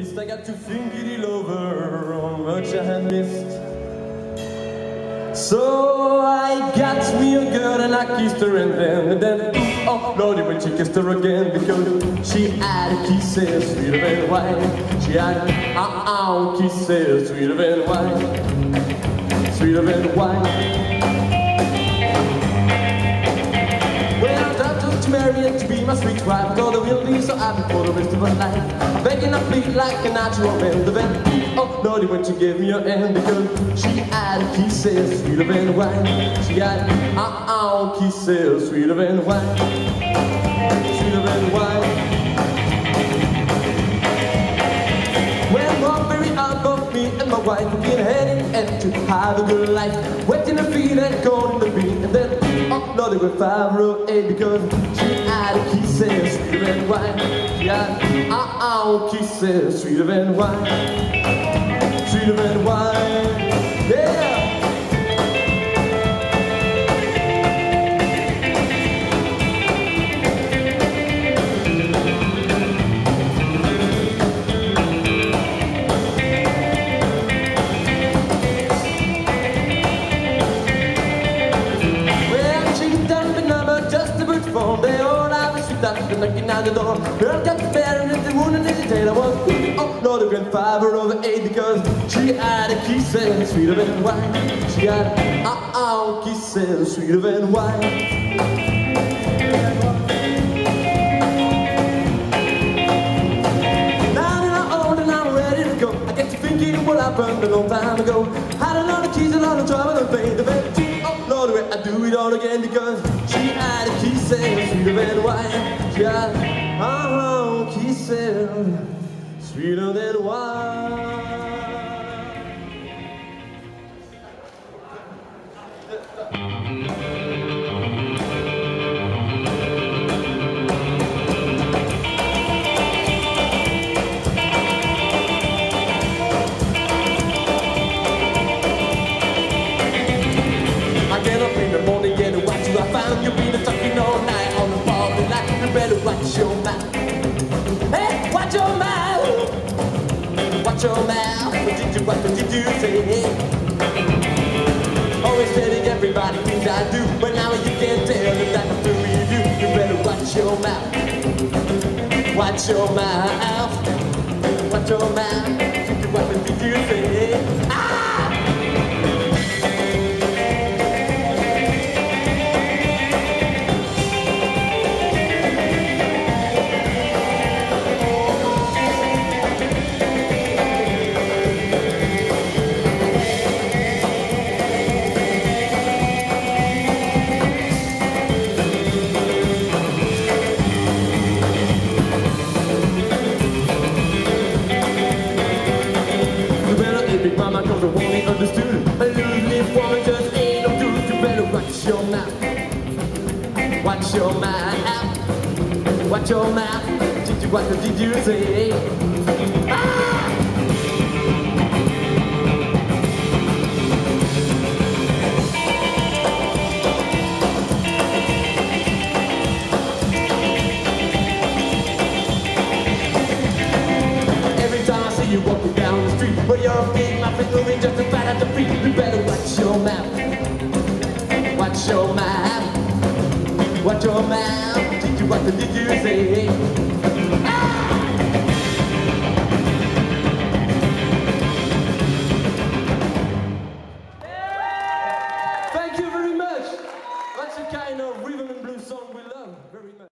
list. I got to think it over, how much I had missed. So I got me a girl and I kissed her, and then oh Lordy, when she kissed her again, because she had kisses sweeter than wine. She had kisses sweeter than wine, sweeter than wine. Marry and to be my sweet wife, God, I will be so happy for the rest of my life. I'm begging her feet like a natural man. The vent, oh Lordy, when she gave me her hand, because she had kisses sweeter than wine. She had kisses sweeter than wine, sweeter than wine. When one very out of me and my wife were getting heading and to have a good life, wetting her feet and going in the beat, and then oh Lordy, we're 508 because she had kisses sweeter than wine. She had kisses sweeter than wine, sweeter than wine. Yeah. They all have a sweet touch, they're knocking at the door. Girl got the bear and the wound and the tail. I was oh Lord, the grandfather over 8 because she had a kisses sweeter than wine. She had kisses sweeter than wine. Now that I'm old and I'm ready to go, I get to thinking what happened a long time ago. Had a lot of keys, a lot of trouble and pain. The bed, oh Lord, I do it all again because she had a kisses sweeter than wine. She had kisses sweeter than wine. I get up in the morning and watch you. I found you been talking all night on the public light. You better watch your mouth. Hey, watch your mouth. Watch your mouth. What did you say? Always telling everybody things I do, but now you can't tell them that I'm through with you. You better watch your mouth. Watch your mouth. Watch your mouth. What did you say? Ah! Big mama cause I only understood a loose-leaf woman just ain't no good. You better watch your mouth. Watch your mouth. Watch your mouth. What did you say? Ah! Every time I see you walking down the street, but you're a big muffin moving just about at the feet. You better watch your mouth. Watch your mouth. Watch your mouth. What did you say? Ah! Thank you very much. That's the kind of rhythm and blues song we love very much.